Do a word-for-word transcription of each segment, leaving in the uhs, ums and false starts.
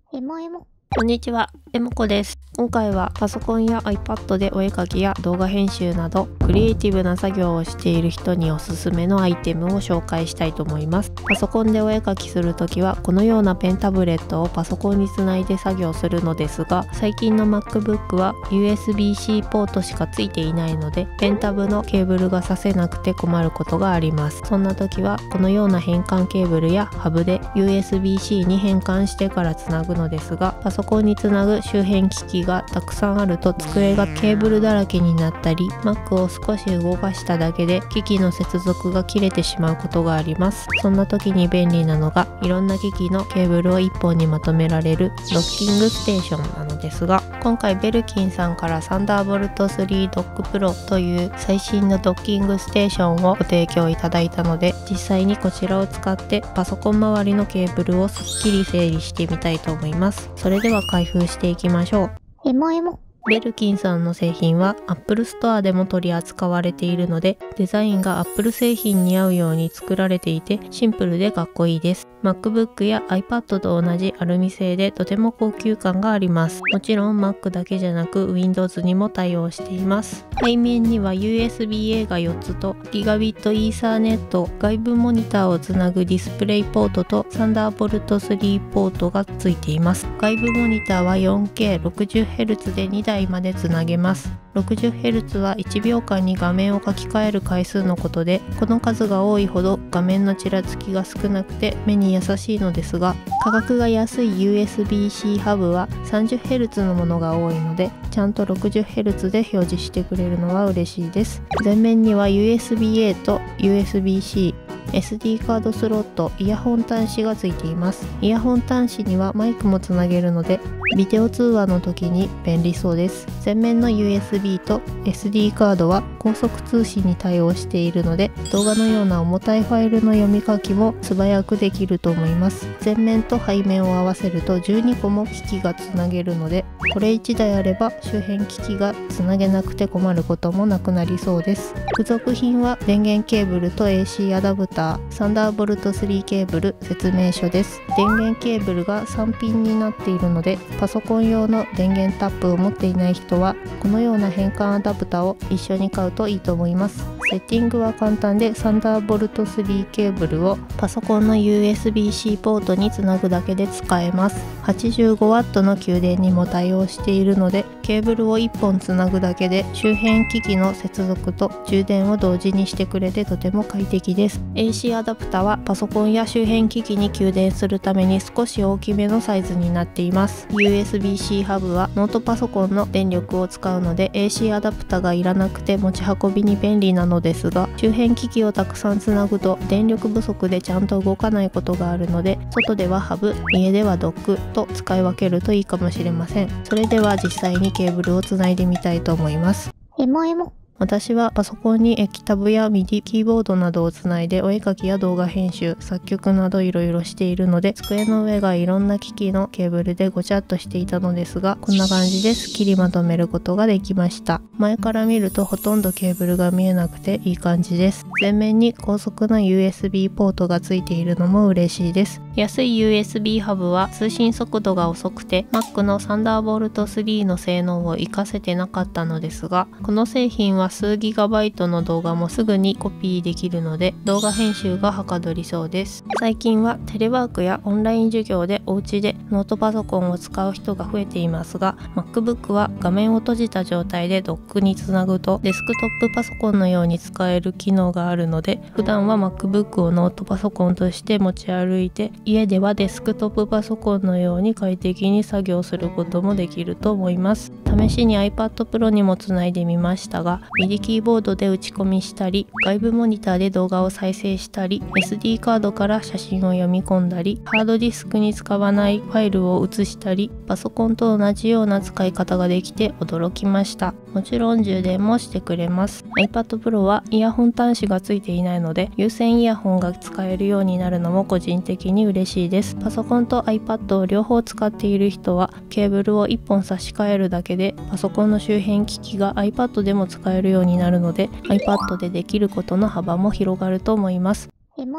エモエモ。 こんにちは、えもこです。今回はパソコンや iPad でお絵描きや動画編集などクリエイティブな作業をしている人におすすめのアイテムを紹介したいと思います。パソコンでお絵描きするときはこのようなペンタブレットをパソコンにつないで作業するのですが、最近の MacBook は ユーエスビーシー ポートしかついていないのでペンタブのケーブルが挿せなくて困ることがあります。そんな時はこのような変換ケーブルやハブで ユーエスビーシー に変換してからつなぐのですが、パソコンにつなぐ周辺機器がたくさんあると机がケーブルだらけになったり、 Mac を少し動かしただけで機器の接続が切れてしまうことがあります。そんな時に便利なのがいろんな機器のケーブルをいっぽんにまとめられるドッキングステーションなのですが、今回ベルキンさんからサンダーボルトスリードックプロという最新のドッキングステーションをご提供いただいたので、実際にこちらを使ってパソコン周りのケーブルをすっきり整理してみたいと思います。それでは開封していきましょう。 エモエモ。 ベルキンさんの製品は Apple Store でも取り扱われているので、デザインが Apple 製品に合うように作られていてシンプルでかっこいいです。MacBook や iPad と同じアルミ製でとても高級感があります。もちろん Mac だけじゃなく Windows にも対応しています。背面には ユーエスビーエー がよっつとギガビットイーサーネット、外部モニターをつなぐディスプレイポートとサンダーボルトスリーポートがついています。外部モニターは よんケーろくじゅっヘルツ でにだいまでつなげます。ろくじゅっヘルツ はいちびょうかんに画面を書き換える回数のことで、この数が多いほど画面のちらつきが少なくて目に優しいのですが、価格が安い ユーエスビーシー ハブは さんじゅっヘルツ のものが多いので、ちゃんと ろくじゅっヘルツ で表示してくれるのは嬉しいです。前面には ユーエスビーエー と ユーエスビーシー、エスディー カードスロット、イヤホン端子がついています。イヤホン端子にはマイクもつなげるのでビデオ通話の時に便利そうです。前面の ユーエスビー と エスディー カードは高速通信に対応しているので、動画のような重たいファイルの読み書きも素早くできると思います。前面と背面を合わせるとじゅうにこも機器がつなげるので、これいちだいあれば周辺機器がつなげなくて困ることもなくなりそうです。付属品は電源ケーブルと エーシー アダプター、サンダーボルトスリーケーブル、説明書です。電源ケーブルがさんピンになっているので、パソコン用の電源タップを持っていない人はこのような変換アダプターを一緒に買うといいと思います。セッティングは簡単で、サンダーボルトスリーケーブルをパソコンの ユーエスビーシー ポートにつなぐだけで使えます。はちじゅうごワット の給電にも対応しているので、ケーブルをいっぽんつなぐだけで周辺機器の接続と充電を同時にしてくれてとても快適です。 エーシー アダプタはパソコンや周辺機器に給電するために少し大きめのサイズになっています。 ユーエスビーシー ハブはノートパソコンの電力を使うので エーシー アダプタがいらなくて持ち運びに便利なのですが、周辺機器をたくさんつなぐと電力不足でちゃんと動かないことがあるので、外ではハブ、家ではドックと使い分けるといいかもしれません。それでは実際にケーブルをつないでみたいと思います。 エモエモ。 私はパソコンに液タブや ミディ キーボードなどをつないでお絵描きや動画編集、作曲などいろいろしているので、机の上がいろんな機器のケーブルでごちゃっとしていたのですが、こんな感じですっきりまとめることができました。前から見るとほとんどケーブルが見えなくていい感じです。前面に高速な ユーエスビー ポートがついているのも嬉しいです。安い ユーエスビー ハブは通信速度が遅くて Mac のサンダーボルトスリーの性能を活かせてなかったのですが、この製品は数ギガバイトの動画もすぐにコピーできるので動画編集がはかどりそうです。最近はテレワークやオンライン授業でお家でノートパソコンを使う人が増えていますが、 MacBook は画面を閉じた状態でドックにつなぐとデスクトップパソコンのように使える機能があるので、普段は MacBook をノートパソコンとして持ち歩いて、家ではデスクトップパソコンのように快適に作業することもできると思います。試しに iPad Pro にもつないでみましたが、 ミディ キーボードで打ち込みしたり、外部モニターで動画を再生したり、 エスディー カードから写真を読み込んだり、ハードディスクに使わないファイルを移したり、パソコンと同じような使い方ができて驚きました。もちろん充電もしてくれます。 iPad Pro はイヤホン端子がついていないので有線イヤホンが使えるようになるのも個人的に嬉しいです。パソコンと iPad を両方使っている人はケーブルをいっぽん差し替えるだけでパソコンの周辺機器が iPad でも使えるようになるので iPad でできることの幅も広がると思います。 エモエモ。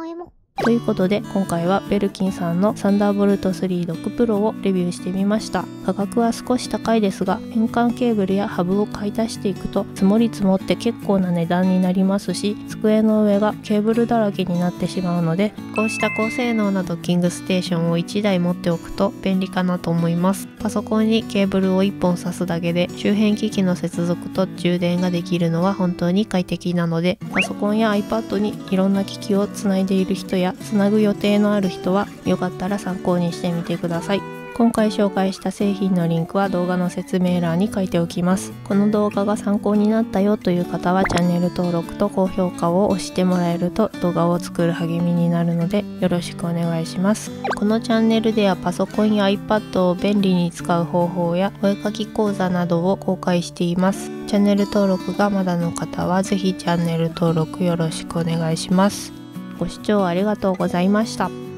ということで今回はベルキンさんのサンダーボルトスリードックプロをレビューしてみました。価格は少し高いですが、変換ケーブルやハブを買い足していくと積もり積もって結構な値段になりますし、机の上がケーブルだらけになってしまうので、こうした高性能なドッキングステーションをいちだい持っておくと便利かなと思います。パソコンにケーブルをいっぽん挿すだけで周辺機器の接続と充電ができるのは本当に快適なので、パソコンや iPad にいろんな機器をつないでいる人やつなぐ予定のある人はよかったら参考にしてみてください。今回紹介した製品のリンクは動画の説明欄に書いておきます。この動画が参考になったよという方はチャンネル登録と高評価を押してもらえると動画を作る励みになるのでよろしくお願いします。このチャンネルではパソコンや iPad を便利に使う方法やお絵かき講座などを公開しています。チャンネル登録がまだの方はぜひチャンネル登録よろしくお願いします。ご視聴ありがとうございました。